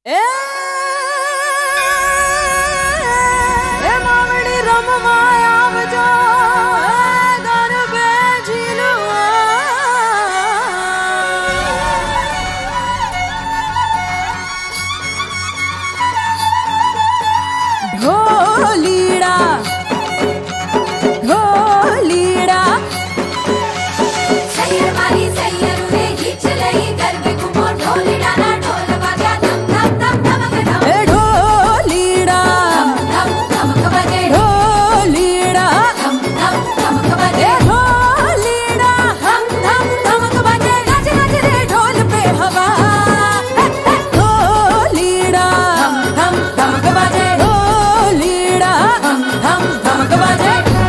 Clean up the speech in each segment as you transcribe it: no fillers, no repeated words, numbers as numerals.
ए मावड़ी रम माया बजा घर पे झीलवा ढोलीड़ा ढोलीड़ा सैयर वाली सैयर में ही चलई घर पे घुमो ढोलीड़ा ना ढोल बजा धम धम धम धमक धम ढोलीड़ा धम धम धमक बजे ढोलीड़ा धम धम धमक बजे ढोलीड़ा धम धम धमक बजे नच नच रे ढोल पे हवा ढोलीड़ा धम धम धमक बजे ढोलीड़ा धम धम धमक बजे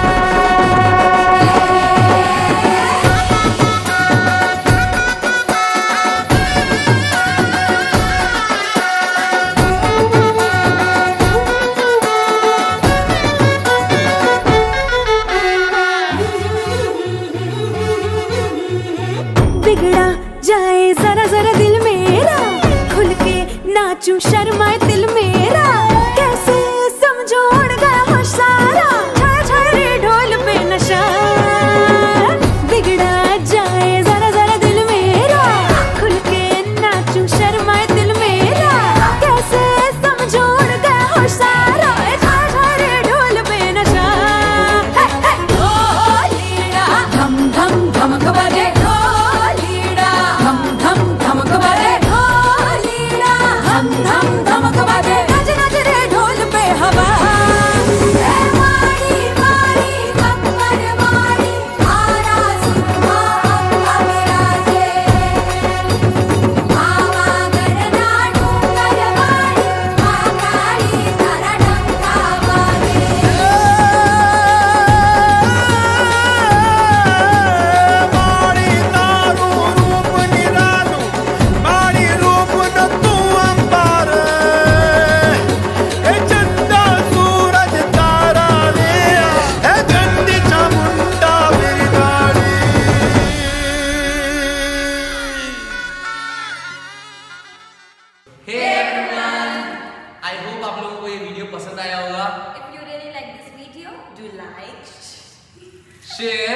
बिगड़ा जाए जरा जरा दिल मेरा खुल के नाचूं शर्माए दिल मेरा कैसे समझो उड़ गया होश सारा छाया छाया रे ढोल पे नशा बिगड़ा जाए जरा जरा दिल मेरा खुल के नाचूं शर्माए दिल मेरा कैसे समझो उड़ गया होश सारा छाया छाया रे ढोल पे नशा ढोलीड़ा धम धम धमक बजे ढोलीड़ा धम धम धमक बजे ढोलीड़ा धम धम धमक बजे नच नच रे ढोल पे हवा मारी मारी कमर मारी आरा सुरमा अमराजे मावा गरना डूंगर मारी माकाली धरा डंका बाजे माड़ी तारू रूप निरालू माड़ी रूप न तू अंबर ए चंदा सूरज तारा लिया ए गंदी चामुंडा बिरगाड़ी। हे एवरीवन, आई होप आप लोगों को ये वीडियो पसंद आया होगा। If you really like this video, do like, share